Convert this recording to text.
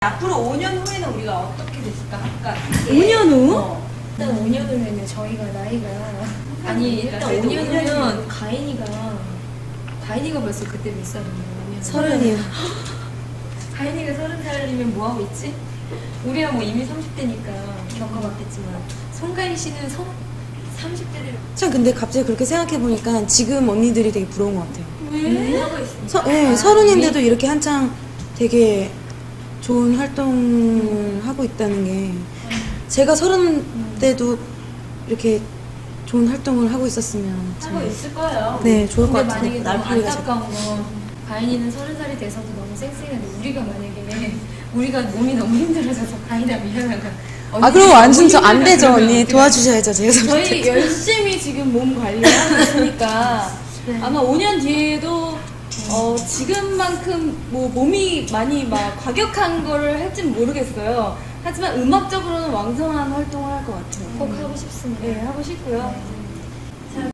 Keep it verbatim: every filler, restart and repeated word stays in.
앞으로 오 년 후에는 우리가 어떻게 됐을까? 아까 오 년 후? 어. 일단 오 년 후면요 저희가 나이가 아니 일단 그래도 오 년 오 년 후면 가인이가 가인이가 벌써 그때 몇 살이냐? 서른이요. 가인이가 서른 살이면 뭐 하고 있지? 우리야 뭐 이미 삼십 대니까 겪어봤겠지만 송가인 씨는 서, 삼십 대를 참 근데 갑자기 그렇게 생각해보니까 지금 언니들이 되게 부러운 것 같아요. 왜 하고 있습니까? 서, 네, 아, 서른인데도 이렇게 한창 되게 좋은 활동을 하고 있다는 게 제가 서른 때도 이렇게 좋은 활동을 하고 있었으면 참 하고 있을 거예요. 네, 좋을 것 근데 같아요. 만약에 너무 날파리가 안타까운 건 가인이는 서른 살이 돼서도 너무 쌩쌩한데 우리가 만약에 우리가 몸이 너무 힘들어져서 가인아 미안하다. 아 그럼 완전 저 안 되죠 언니. 도와주셔야죠 제가. 저희 열심히 지금 몸 관리하고 있으니까 네. 아마 오 년 뒤에도 어, 지금만큼 뭐 몸이 많이 막 과격한 거를 할진 모르겠어요. 하지만 음악적으로는 왕성한 활동을 할 것 같아요. 꼭 하고 싶습니다. 네, 하고 싶고요.